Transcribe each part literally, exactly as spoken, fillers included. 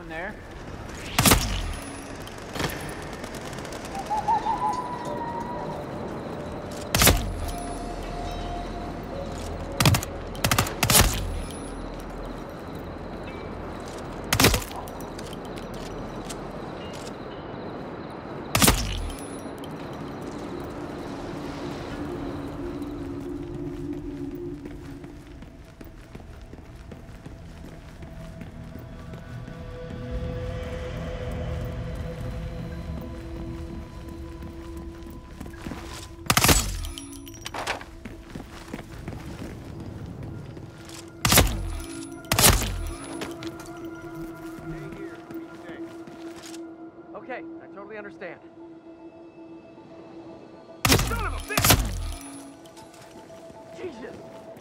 there. Okay, I totally understand. Son of a bitch! Jesus!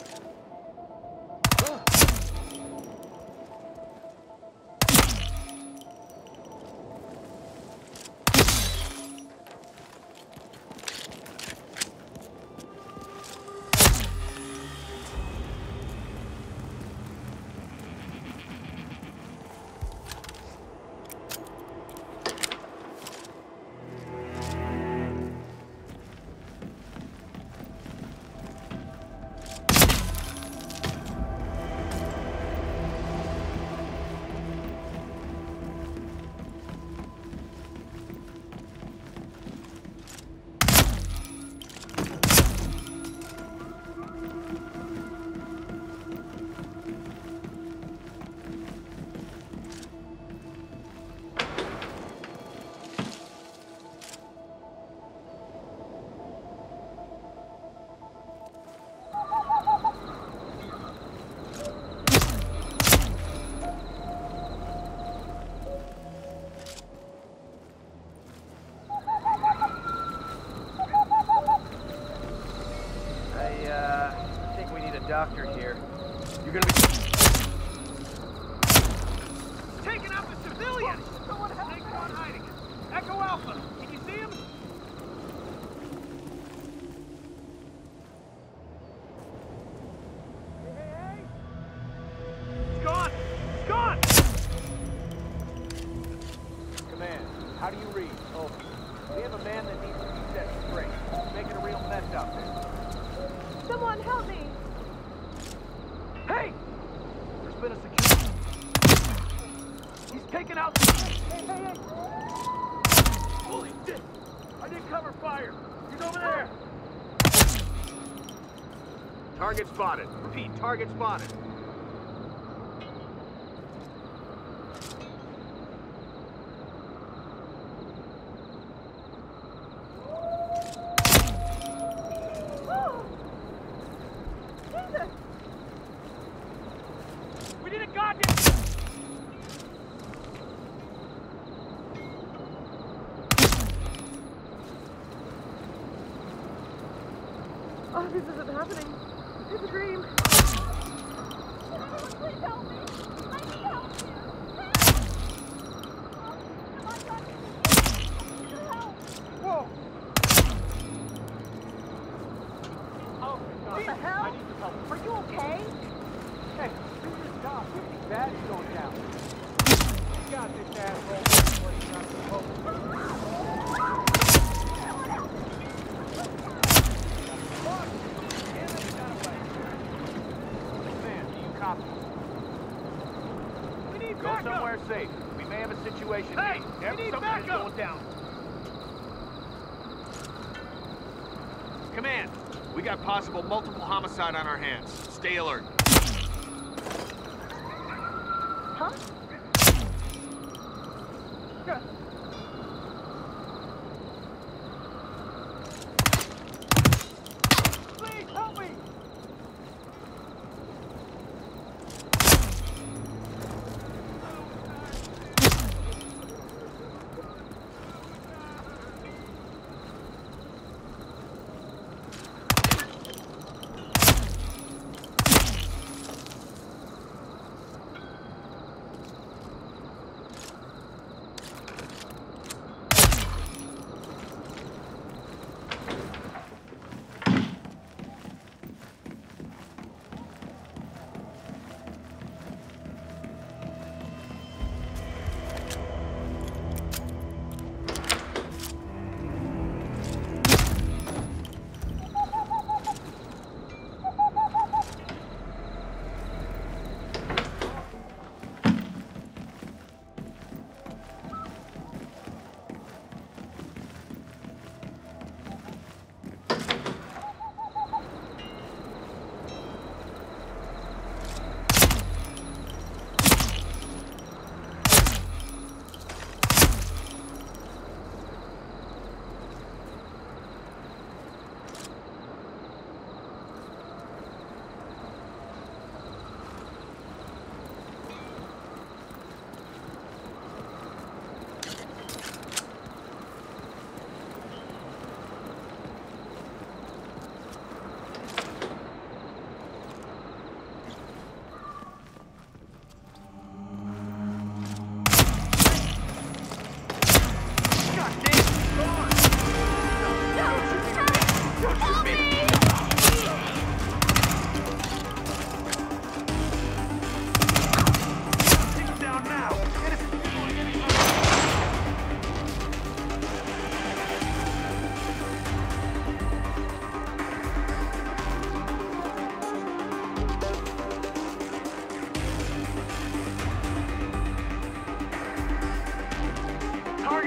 Doctor here. You're gonna be taking out the civilians! Someone help! Take on hiding it. Echo Alpha, can you see him? Hey, hey, hey! It's gone! It's gone! Command, how do you read? Over. We have a man that needs to be set straight. He's making a real mess out there. Someone help me! Hey! There's been a security. He's taken out. Hey, hey, hey! Holy shit! I did cover fire. He's over there. Target spotted. Repeat, target spotted. Oh, We need a goddamn... oh, this isn't happening. It's a dream. Please help me. I need help. Help. Whoa! Oh my God! What the hell? I need some help. Are you okay? Hey, do your job. Something bad is going down. You got this, asshole. What are you not supposed to do? Copy. We need Go backup! somewhere safe. We may have a situation Hey! here. We need Something is backup! going down. Command, we got possible multiple homicide on our hands. Stay alert. Huh? Good. Please help me!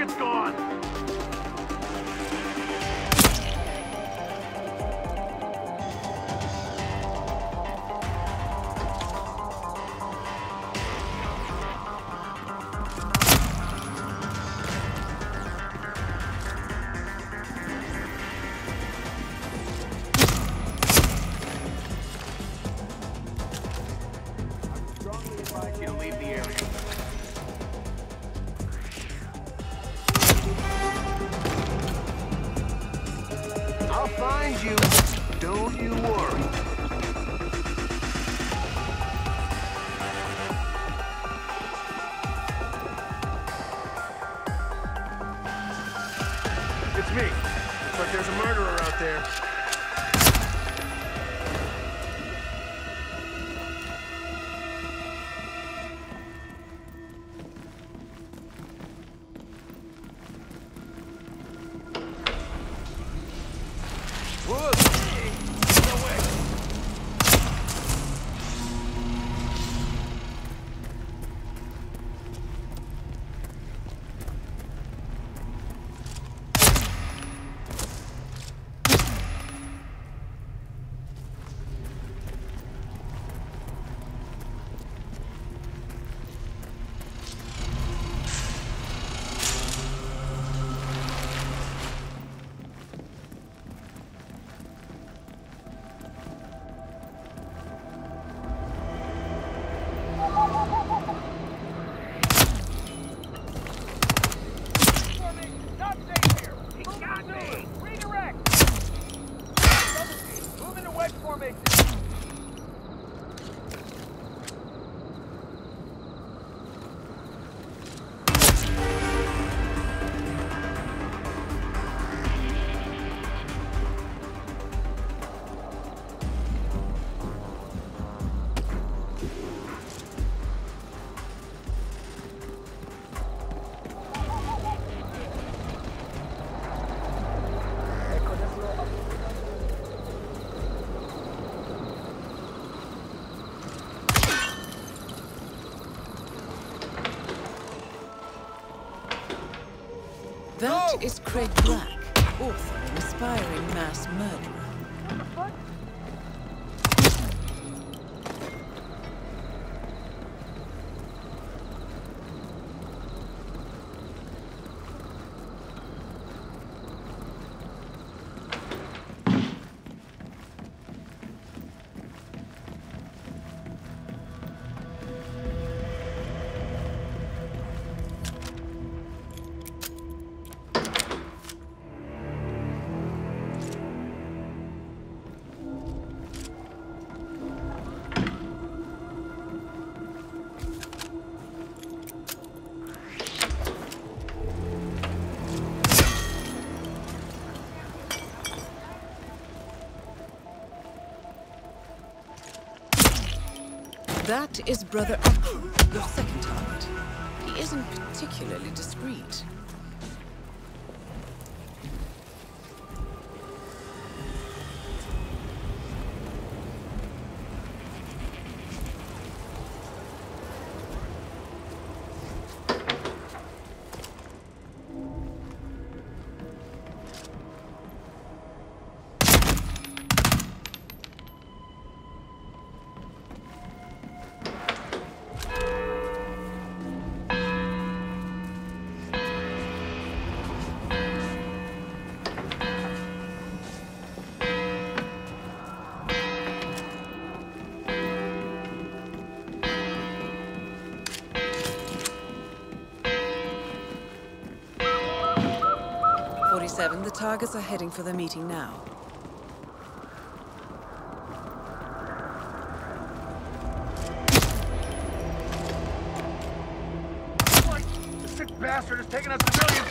Target's gone! You to leave the area. I'll find you. Don't you worry. It's me. But there's a murderer out there. That is Craig Black, author and aspiring mass murderer. What the fuck? That is Brother Akru, your second target. He isn't particularly discreet. forty-seven, the targets are heading for the meeting now. The sick bastard is taking us civilians!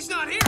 He's not here!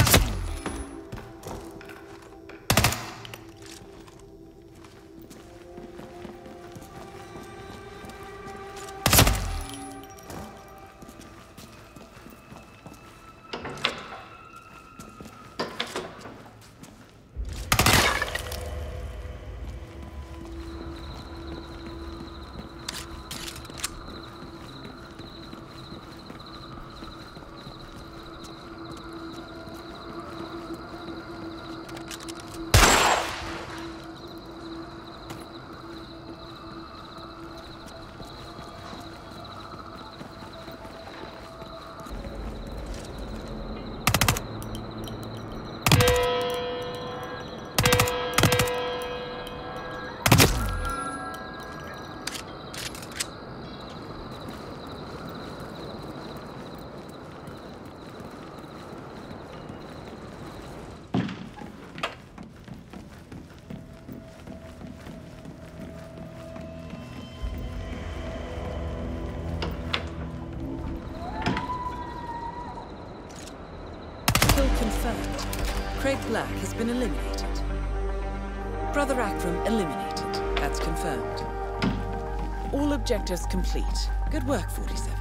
Confirmed. Craig Black has been eliminated. Brother Akram eliminated. That's confirmed. All objectives complete. Good work, forty-seven.